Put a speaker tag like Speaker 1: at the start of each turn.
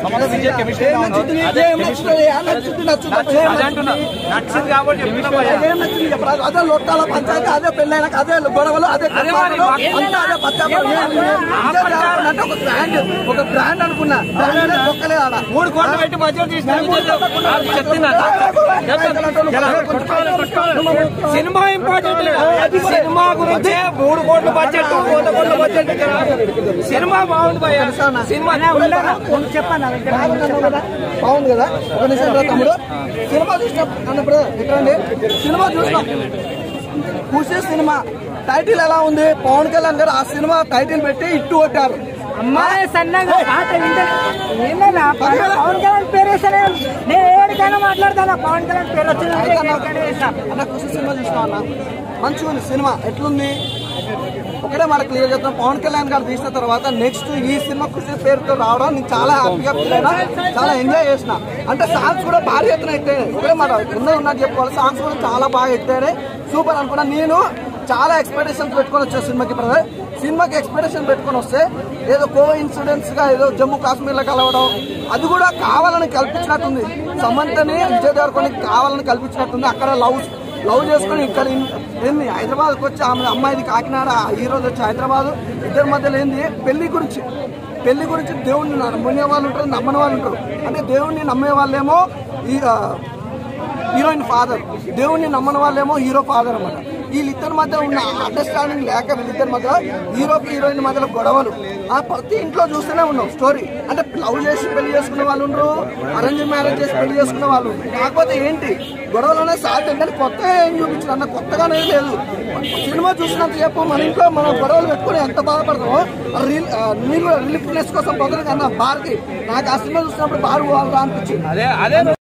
Speaker 1: అదే లొట్టాల పంచాయతీ, అదే పెళ్ళైనాక అదే గొడవలు, అదే ఒక బ్రాండ్ అనుకున్నా. ఒక్కలే ఆడ
Speaker 2: 3 కోట్లు పెట్టి బడ్జెట్ సినిమా ఇంపార్టెంట్. సినిమా గురించి 3 కోట్ల బడ్జెట్, 100 కోట్ల బడ్జెట్. సినిమా బాగుంది భయ్యా. సినిమా
Speaker 1: చెప్పండి బాగుంది కదా. ఒక నిమిషం తమ్ముడు, సినిమా చూసినాం అన్నప్పుడు ఎక్కడండి సినిమా చూసినాం. ఖుషి సినిమా టైటిల్ ఎలా ఉంది? పవన్ కళ్యాణ్ గారు ఆ సినిమా టైటిల్ పెట్టి ఇట్టు కొట్టారు.
Speaker 3: అమ్మాయి సన్నగా పవన్ కళ్యాణ్ పేరు వేసానే. నేను ఏడికైనా మాట్లాడతాను. పవన్ కళ్యాణ్ పేరు వచ్చింది
Speaker 1: అన్న. ఖుషి సినిమా చూసినా అన్న, మంచిగా ఉంది సినిమా. ఎట్లుంది ఒకటే మాట క్లియర్ చేస్తాం. పవన్ కళ్యాణ్ గారు తీసిన తర్వాత నెక్స్ట్ ఈ సినిమా ఖుషి పేరుతో రావడం నేను చాలా హ్యాపీగా ఫీల్ అయినా, చాలా ఎంజాయ్ చేసిన. అంటే సాంగ్స్ కూడా భారీ ఎత్తున ఎత్తాయి. ఒకటే మాట ఉన్నది చెప్పుకోవాలి, సాంగ్స్ కూడా చాలా బాగా ఎత్తాయి. సూపర్ అనుకున్నా. నేను చాలా ఎక్స్పెక్టేషన్స్ పెట్టుకొని వచ్చే సినిమాకి. బ్రదర్ సినిమాకి ఎక్స్పెక్టేషన్ పెట్టుకొని వస్తే ఏదో కో ఇన్సిడెంట్స్ గా ఏదో జమ్మూ కాశ్మీర్ లో కలవడం, అది కూడా కావాలని కల్పించినట్టుంది. సమంతని విజయ్ దేవరకొండ కావాలని కల్పించినట్టుంది. అక్కడ లవ్ చేసుకుని ఇక్కడ ఏంది హైదరాబాద్కి వచ్చి అమ్మాయిది కాకినాడ, ఈ రోజు వచ్చి హైదరాబాద్. ఇద్దరి మధ్యలో ఏంది పెళ్లి గురించి దేవుడిని నమ్మే వాళ్ళు ఉంటారు, నమ్మని వాళ్ళు ఉంటారు. అంటే దేవుడిని నమ్మే వాళ్ళేమో హీరోయిన్ ఫాదర్, దేవుడిని నమ్మని వాళ్ళేమో హీరో ఫాదర్ అన్నమాట. వీళ్ళిద్దరి మధ్య ఉన్న అండర్స్టాండింగ్ లేక వీళ్ళిద్దరి మధ్య హీరోకి హీరోయిన్ మధ్యలో గొడవలు ప్రతి ఇంట్లో చూస్తూనే ఉన్నాం స్టోరీ. అంటే లవ్ చేసి పెళ్లి చేసుకునే వాళ్ళు ఉండరు, అరేంజ్ మ్యారేజ్ చేసి పెళ్లి చేసుకునే వాళ్ళు. కాకపోతే ఏంటి గొడవలోనే సాధ్యం, కానీ కొత్తగా ఏం చూపించారు అన్న, కొత్తగానే లేదు. సినిమా చూసినంత చెప్పు మన ఇంట్లో మనం గొడవలు పెట్టుకుని ఎంత బాధపడతామో రిలీఫ్నెస్ కోసం పొగరు కన్నా బార్కి నాకు ఆ సినిమా చూసినప్పుడు బారు అనిపించింది.